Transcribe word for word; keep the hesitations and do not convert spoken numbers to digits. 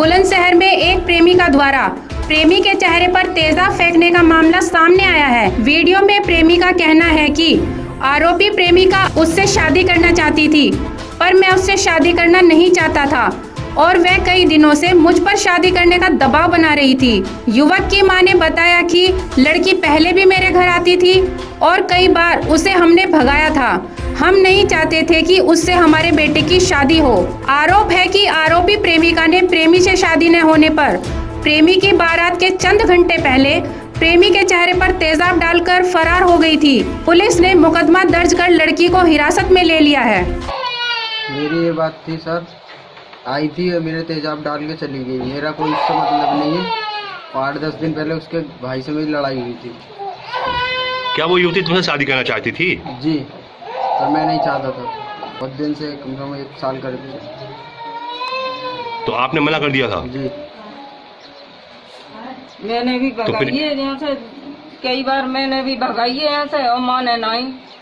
बुलंदशहर में एक प्रेमिका द्वारा प्रेमी के चेहरे पर तेजाब फेंकने का मामला सामने आया है। वीडियो में प्रेमी का कहना है कि आरोपी प्रेमिका उससे शादी करना चाहती थी, पर मैं उससे शादी करना नहीं चाहता था और वह कई दिनों से मुझ पर शादी करने का दबाव बना रही थी। युवक की मां ने बताया कि लड़की पहले भी मेरे घर आती थी और कई बार उसे हमने भगाया था। हम नहीं चाहते थे कि उससे हमारे बेटे की शादी हो। आरोप है कि आरोपी प्रेमिका ने प्रेमी से शादी न होने पर प्रेमी की बारात के चंद घंटे पहले प्रेमी के चेहरे पर तेजाब डालकर फरार हो गई थी। पुलिस ने मुकदमा दर्ज कर लड़की को हिरासत में ले लिया है। मेरी ये बात थी सर, आई थी और मेरे तेजाब डाल के चली गई। मेरा कोई इससे मतलब नहीं है। आठ दस दिन पहले उसके भाई से मेरी लड़ाई हुई थी। क्या वो युवती तुमसे शादी करना चाहती थी? जी, पर मैं नहीं चाहता था। बहुत दिन से, कम से कम एक साल कर दिया। तो आपने मना कर दिया था? जी, मैंने भी भगाई है यहाँ से, कई बार मैंने भी भगाई है यहाँ से और माने नहीं।